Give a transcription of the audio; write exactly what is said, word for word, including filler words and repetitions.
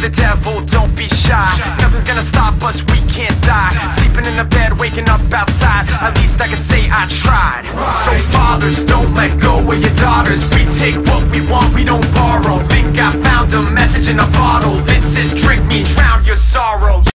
the devil, don't be shy. Nothing's gonna stop us, we can't die. Sleeping in the bed, waking up outside. At least I can say I tried. So fathers, don't let go of your daughters. We take what we want, we don't borrow. Think I found a message in a bottle. This is drink me, drown your sorrow.